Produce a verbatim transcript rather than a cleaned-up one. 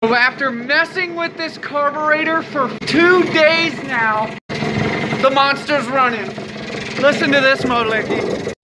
So after messing with this carburetor for two days now, the monster's running. Listen to this, Molecky.